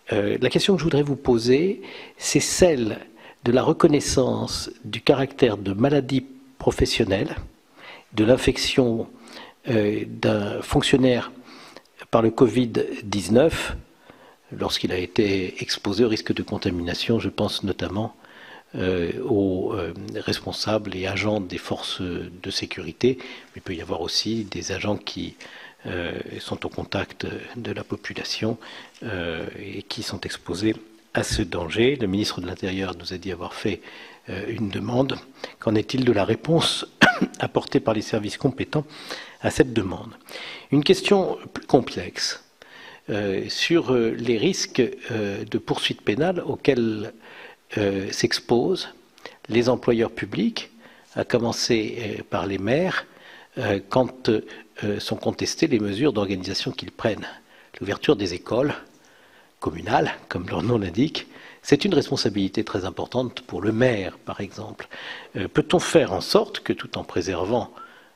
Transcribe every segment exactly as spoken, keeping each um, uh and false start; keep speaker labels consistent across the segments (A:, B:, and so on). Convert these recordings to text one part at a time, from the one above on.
A: Euh, la question que je voudrais vous poser, c'est celle de la reconnaissance du caractère de maladie professionnelle, de l'infection euh, d'un fonctionnaire par le Covid dix-neuf, lorsqu'il a été exposé au risque de contamination. Je pense notamment euh, aux euh, responsables et agents des forces de sécurité. Il peut y avoir aussi des agents qui euh, sont au contact de la population euh, et qui sont exposés à ce danger. Le ministre de l'Intérieur nous a dit avoir fait euh, une demande. Qu'en est-il de la réponse apportée par les services compétents à cette demande? Une question plus complexe euh, sur euh, les risques euh, de poursuites pénales auxquels euh, s'exposent les employeurs publics, à commencer euh, par les maires, euh, quand euh, sont contestées les mesures d'organisation qu'ils prennent. L'ouverture des écoles communales, comme leur nom l'indique, c'est une responsabilité très importante pour le maire, par exemple. Euh, peut-on faire en sorte que, tout en préservant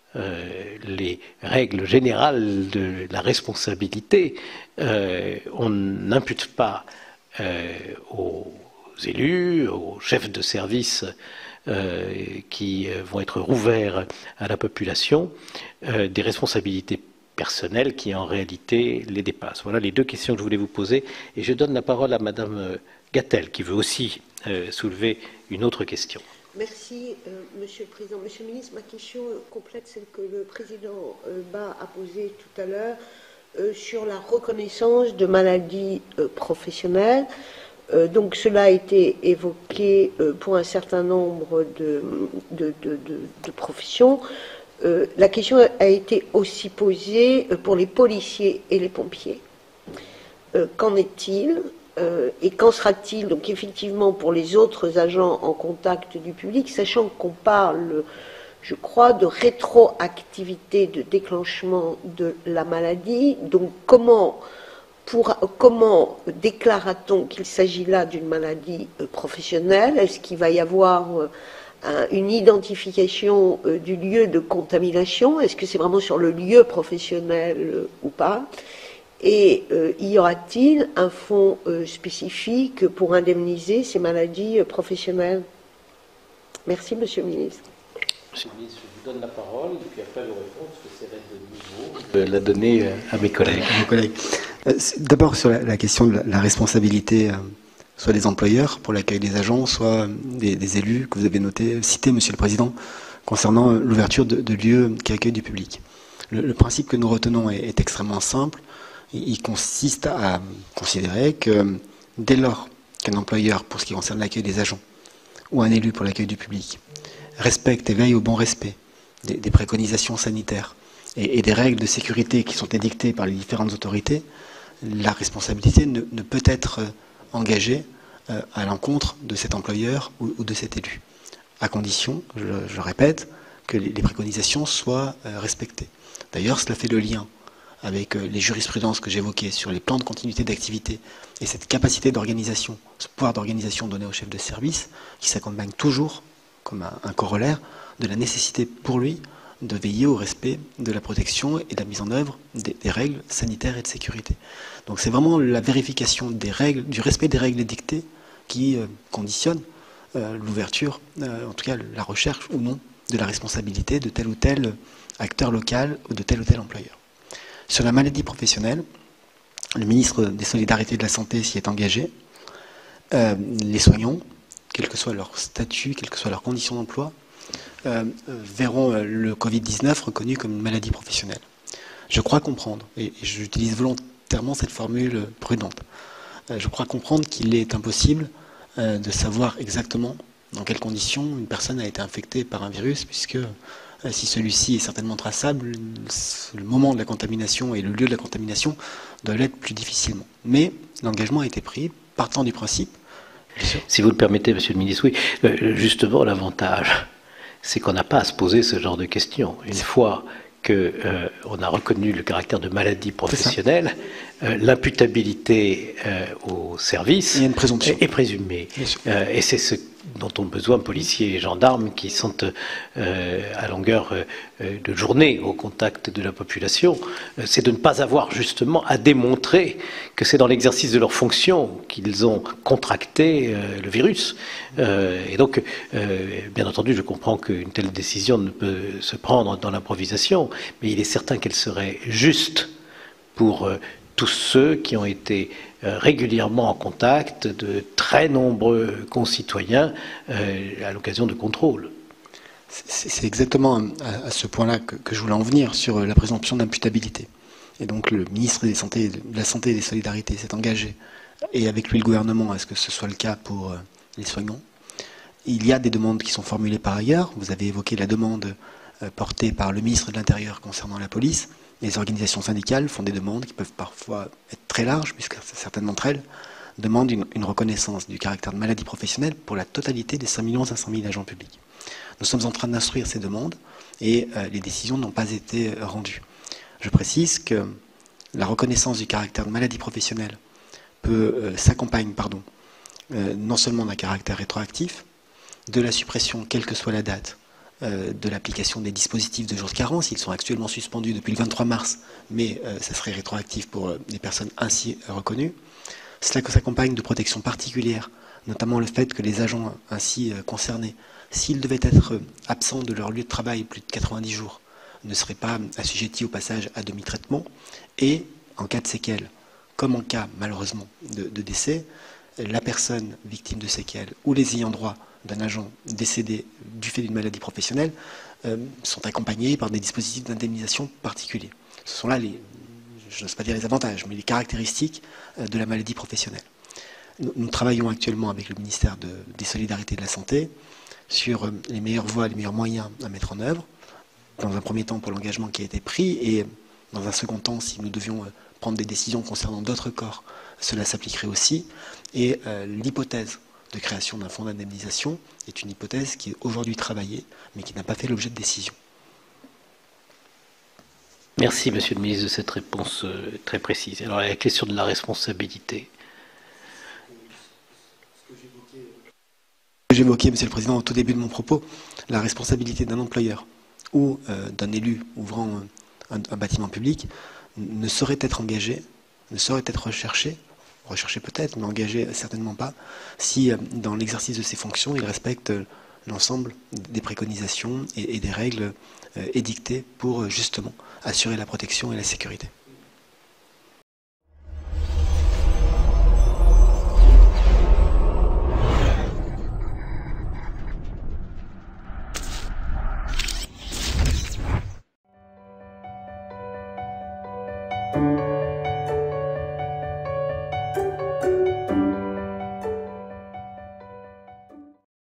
A: euh, les règles générales de la responsabilité, euh, on n'impute pas euh, aux élus, aux chefs de service euh, qui vont être rouverts à la population, euh, des responsabilités personnelles qui en réalité les dépassent. Voilà les deux questions que je voulais vous poser, et je donne la parole à Madame Gatel qui veut aussi euh, soulever une autre question.
B: Merci, euh, Monsieur le Président. Monsieur le Ministre, ma question complète celle que le Président euh, Bas a posée tout à l'heure euh, sur la reconnaissance de maladies euh, professionnelles. Euh, donc cela a été évoqué euh, pour un certain nombre de, de, de, de, de professions. Euh, la question a été aussi posée pour les policiers et les pompiers. Euh, qu'en est-il euh, et qu'en sera-t-il donc effectivement pour les autres agents en contact du public, sachant qu'on parle, je crois, de rétroactivité de déclenchement de la maladie. Donc comment, pour, comment déclara-t-on qu'il s'agit là d'une maladie euh, professionnelle? Est-ce qu'il va y avoir euh, une identification euh, du lieu de contamination? Est-ce que c'est vraiment sur le lieu professionnel euh, ou pas? Et euh, y aura-t-il un fonds euh, spécifique pour indemniser ces maladies euh, professionnelles? Merci, Monsieur le Ministre.
A: Monsieur le Ministre, je vous donne la parole, et puis après vos réponses, j'essaierai de nouveau de la donner à mes collègues.
C: À mes collègues. Euh, D'abord sur la, la question de la, la responsabilité, euh, soit des employeurs pour l'accueil des agents, soit des, des élus que vous avez noté, cité, Monsieur le Président, concernant euh, l'ouverture de, de lieux qui accueillent du public. Le, le principe que nous retenons est, est extrêmement simple. Il, il consiste à considérer que dès lors qu'un employeur, pour ce qui concerne l'accueil des agents, ou un élu pour l'accueil du public, respecte et veille au bon respect des, des préconisations sanitaires et, et des règles de sécurité qui sont édictées par les différentes autorités, la responsabilité ne, ne peut être engagée euh, à l'encontre de cet employeur ou, ou de cet élu, à condition, je, je répète, que les, les préconisations soient euh, respectées. D'ailleurs, cela fait le lien avec euh, les jurisprudences que j'évoquais sur les plans de continuité d'activité et cette capacité d'organisation, ce pouvoir d'organisation donné au chef de service, qui s'accompagne toujours, comme un, un corollaire, de la nécessité pour lui de veiller au respect de la protection et de la mise en œuvre des, des règles sanitaires et de sécurité. Donc c'est vraiment la vérification des règles, du respect des règles édictées qui euh, conditionne euh, l'ouverture, euh, en tout cas la recherche ou non de la responsabilité de tel ou tel acteur local ou de tel ou tel employeur. Sur la maladie professionnelle, le ministre des Solidarités et de la Santé s'y est engagé. Euh, les soignants, quel que soit leur statut, quelles que soient leurs conditions d'emploi, euh, verront le Covid dix-neuf reconnu comme une maladie professionnelle. Je crois comprendre, et, et j'utilise volontairement cette formule prudente, euh, je crois comprendre qu'il est impossible euh, de savoir exactement dans quelles conditions une personne a été infectée par un virus, puisque euh, si celui-ci est certainement traçable, le moment de la contamination et le lieu de la contamination doivent l'être plus difficilement. Mais l'engagement a été pris, partant du principe.
A: Si vous le permettez, Monsieur le Ministre, oui, euh, justement, l'avantage, c'est qu'on n'a pas à se poser ce genre de questions. Une fois qu'on euh, a reconnu le caractère de maladie professionnelle, euh, l'imputabilité euh, au service
C: Il y a une présomption.
A: est, est présumée. Euh, et c'est ce dont ont besoin policiers et gendarmes qui sont euh, à longueur euh, de journée au contact de la population, euh, c'est de ne pas avoir justement à démontrer que c'est dans l'exercice de leurs fonctions qu'ils ont contracté euh, le virus. Euh, et donc, euh, bien entendu, je comprends qu'une telle décision ne peut se prendre dans l'improvisation, mais il est certain qu'elle serait juste pour euh, tous ceux qui ont été euh, régulièrement en contact de très nombreux concitoyens euh, à l'occasion de contrôles.
C: C'est exactement à, à ce point-là que, que je voulais en venir, sur la présomption d'imputabilité. Et donc le ministre des Santé, de la Santé et des Solidarités s'est engagé, et avec lui le gouvernement, à ce que ce soit le cas pour euh, les soignants. Il y a des demandes qui sont formulées par ailleurs. Vous avez évoqué la demande euh, portée par le ministre de l'Intérieur concernant la police. Les organisations syndicales font des demandes qui peuvent parfois être très larges, puisque certaines d'entre elles demandent une, une reconnaissance du caractère de maladie professionnelle pour la totalité des cinq millions cinq cent mille agents publics. Nous sommes en train d'instruire ces demandes et euh, les décisions n'ont pas été rendues. Je précise que la reconnaissance du caractère de maladie professionnelle peut euh, s'accompagne, pardon, euh, non seulement d'un caractère rétroactif, de la suppression, quelle que soit la date, de l'application des dispositifs de jours de carence. Ils sont actuellement suspendus depuis le vingt-trois mars, mais euh, ça serait rétroactif pour euh, les personnes ainsi euh, reconnues. Cela s'accompagne de protections particulières, notamment le fait que les agents ainsi euh, concernés, s'ils devaient être euh, absents de leur lieu de travail plus de quatre-vingt-dix jours, ne seraient pas assujettis au passage à demi-traitement, et en cas de séquelles, comme en cas malheureusement de, de décès, la personne victime de séquelles ou les ayants droit d'un agent décédé du fait d'une maladie professionnelle euh, sont accompagnés par des dispositifs d'indemnisation particuliers. Ce sont là les, je n'ose pas dire les avantages, mais les caractéristiques euh, de la maladie professionnelle. Nous, nous travaillons actuellement avec le ministère de, des Solidarités et de la Santé sur euh, les meilleures voies, les meilleurs moyens à mettre en œuvre, dans un premier temps pour l'engagement qui a été pris, et dans un second temps, si nous devions euh, prendre des décisions concernant d'autres corps, cela s'appliquerait aussi, et euh, l'hypothèse de création d'un fonds d'indemnisation est une hypothèse qui est aujourd'hui travaillée, mais qui n'a pas fait l'objet de décision.
A: Merci, Monsieur le ministre, de cette réponse euh, très précise. Alors, la question de la responsabilité.
C: Ce que j'évoquais, Monsieur le Président, au tout début de mon propos, la responsabilité d'un employeur ou euh, d'un élu ouvrant un, un bâtiment public ne saurait être engagée, ne saurait être recherchée, rechercher peut-être, mais engagé certainement pas, si dans l'exercice de ses fonctions, il respecte l'ensemble des préconisations et, et des règles euh, édictées pour justement assurer la protection et la sécurité.